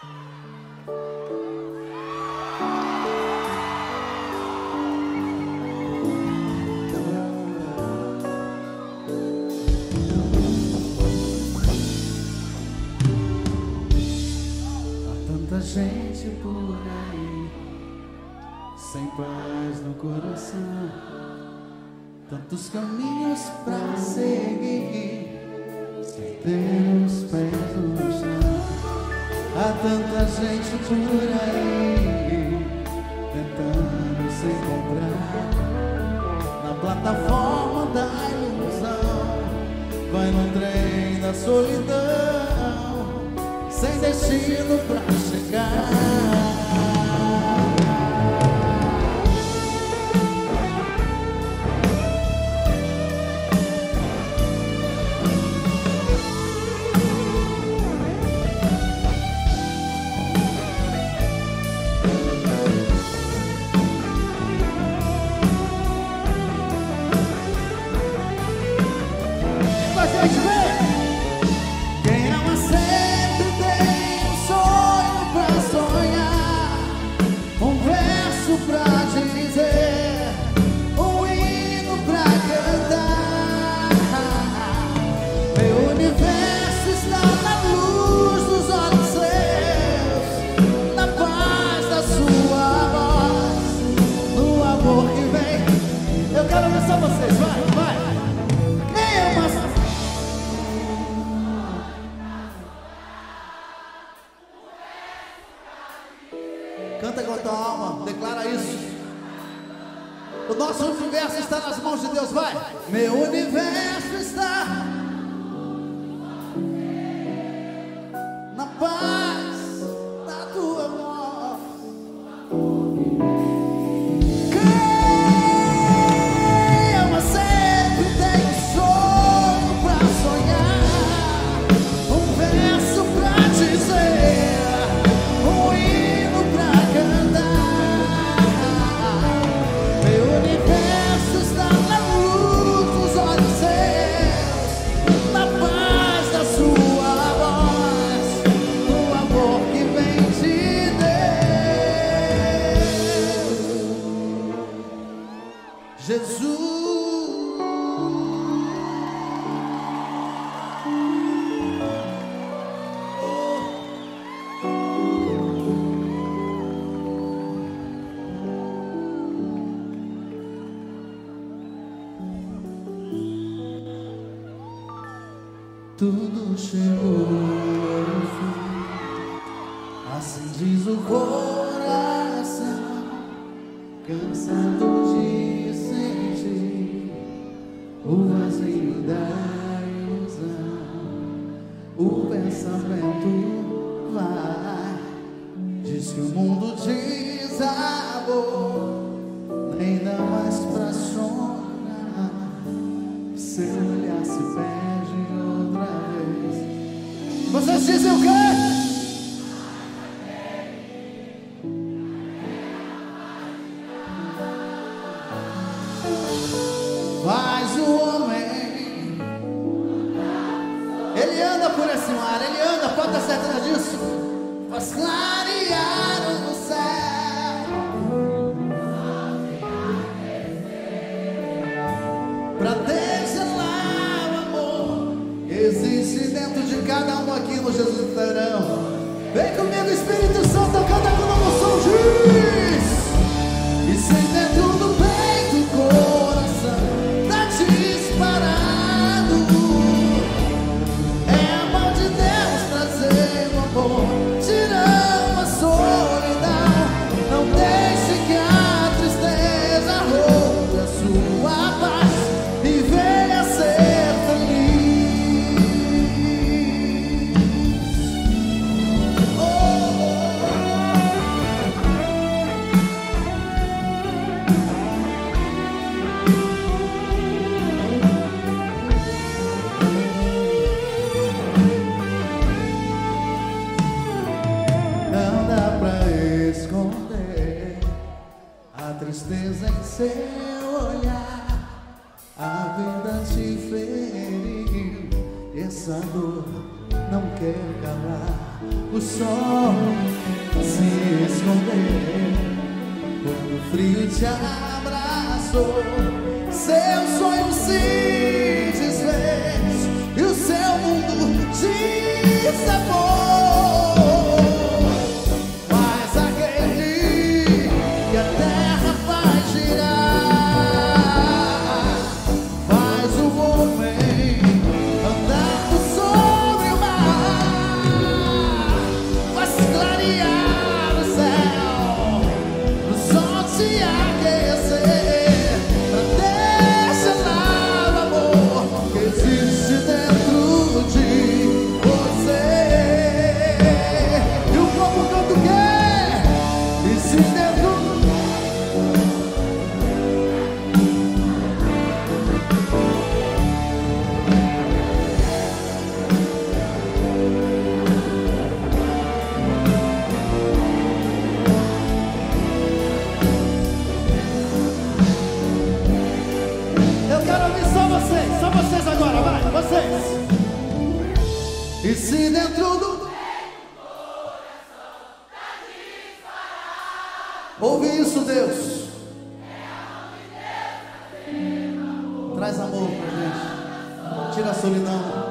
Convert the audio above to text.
Gente por aí, sem paz no coração, tantos caminhos pra seguir, sem ter os pés no chão. Há tanta gente por aí, tentando se encontrar na plataforma da ilusão, vai no trem da solidão, sem destino pra chegar. Canta com a tua alma, declara isso. O nosso universo está nas mãos de Deus, vai. Meu universo está na paz da tua voz. Quem ama sempre tem um sonho pra sonhar, um verso pra dizer, um hino pra cantar. Meu universo está na luz dos olhos seus, na paz da sua voz, no amor que vem de Deus. Jesus. Tudo chegou ao fim, assim diz o coração, cansado de sentir o vazio da ilusão. O pensamento vai, diz que o mundo desabou, nem dá mais pra sonhar, seu olhar se perde outra vez. Vocês dizem o quê? Mas o homem, ele anda por esse mar, ele anda, pode ter certeza disso, faz clarear o céu, pra degelar o amor que existe dentro de cada um aqui no Jesus Terão. Vem comigo, Espírito Santo, canta com o novo som, diz. E sem dentro do peito o coração tá disparado, é a mão de Deus trazendo amor, tirando a solidão. Não deixe que a tristeza roube a sua paz e venha ser feliz. Não dá pra esconder a tristeza em seu olhar. A vida te feriu, essa dor não quer calar. o sol se esconder, quando o frio te abraçou, seu sonho se desfez e o seu mundo desabou. Mas acredite que a terra vai girar, faz o homem andando sobre o mar, faz clarear o céu, o sol se aquecer, pra deixar lá o amor que existe dentro de você. E o povo canta o quê? Existe dentro. Eu quero ouvir só vocês agora, vai, vocês. E se dentro do ouve isso, Deus. Traz amor pra gente. Tira a solidão.